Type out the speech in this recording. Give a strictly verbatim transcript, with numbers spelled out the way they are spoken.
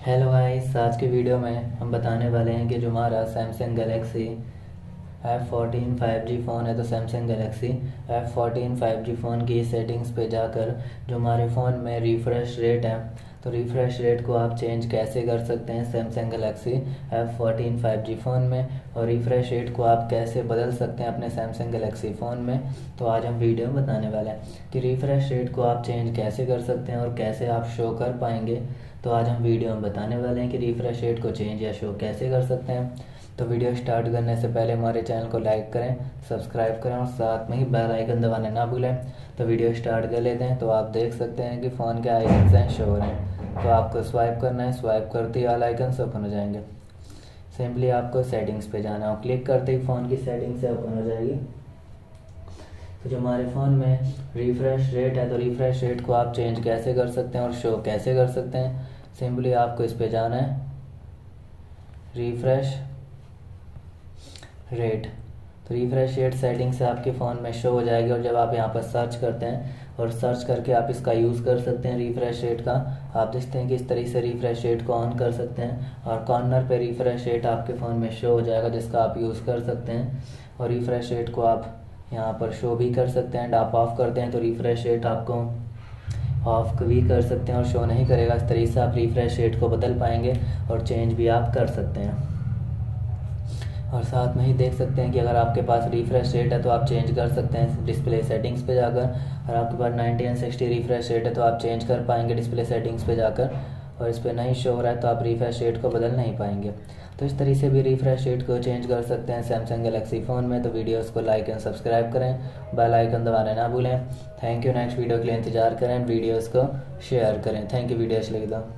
Hello guys, आज की video में हम बताने वाले हैं कि जो हमारा Samsung Galaxy F fourteen five G phone है, तो Samsung Galaxy F fourteen five G phone की सेटिंग्स पे जाकर जो हमारे फ़ोन में रिफ़्रेश रेट है, तो रिफ़्रेश रेट को आप चेंज कैसे कर सकते हैं Samsung Galaxy F fourteen five G phone में, और रिफ़्रेश रेट को आप कैसे बदल सकते हैं अपने सैमसंग गैलेक्सी फ़ोन में। तो आज हम वीडियो में बताने वाले हैं कि रिफ़्रेश रेट को आप चेंज कैसे कर सकते हैं और कैसे आप शो कर पाएंगे। तो आज हम वीडियो में बताने वाले हैं कि रिफ़्रेश रेट को चेंज या शो कैसे कर सकते हैं। तो वीडियो स्टार्ट करने से पहले हमारे चैनल को लाइक करें, सब्सक्राइब करें और साथ में ही बेल आइकन दबाना ना भूलें। तो वीडियो स्टार्ट कर लेते हैं। तो आप देख सकते हैं कि फ़ोन के आइकन हैं शो हो रहे हैं, तो आपको स्वाइप करना है। स्वाइप करते ही ऑल आइकन ओपन हो जाएंगे। सिंपली आपको सेटिंग्स पे जाना है, क्लिक करते ही फ़ोन की सेटिंग से ओपन हो जाएगी। तो जो हमारे फ़ोन में रिफ़्रेश रेट है, तो रिफ़्रेश रेट को आप चेंज कैसे कर सकते हैं और शो कैसे कर सकते हैं। सिंपली आपको इस पे जाना है, रिफ़्रेश रेट। तो रिफ़्रेश रेट सेटिंग से आपके फ़ोन में शो हो जाएगी, और जब आप यहाँ पर सर्च करते हैं और सर्च करके आप इसका यूज़ कर सकते हैं रिफ़्रेश रेट का। आप देखते हैं कि इस तरीके से रिफ़्रेश रेट को ऑन कर सकते हैं और कॉर्नर पे रिफ़्रेश रेट आपके फ़ोन में शो हो जाएगा, जिसका आप यूज़ कर सकते हैं। और रिफ़्रेश रेट को आप यहाँ पर शो भी कर सकते हैं। आप ऑफ करते हैं तो रिफ़्रेश रेट आपको ऑफ भी कर सकते हैं और शो नहीं करेगा। इस तरीके से आप रिफ़्रेश रेट को बदल पाएंगे और चेंज भी आप कर सकते हैं। और साथ में ही देख सकते हैं कि अगर आपके पास रिफ़्रेश रेट है तो आप चेंज कर सकते हैं डिस्प्ले सेटिंग्स पे जाकर। और आपके पास ninety and sixty refresh rate है तो आप चेंज कर पाएंगे डिस्प्ले सेटिंग्स पे जाकर। और इस पर नहीं शो हो रहा है तो आप रिफ़्रेश रेट को बदल नहीं पाएंगे। तो इस तरीके से भी रिफ़्रेश रेट को चेंज कर सकते हैं सैमसंग गैलेक्सी फ़ोन में। तो वीडियोस को लाइक एंड सब्सक्राइब करें, बेल आइकन दबाना ना भूलें। Thank you. नेक्स्ट वीडियो के लिए इंतजार करें, वीडियोस को शेयर करें। Thank you. वीडियो अच्छी लगी तो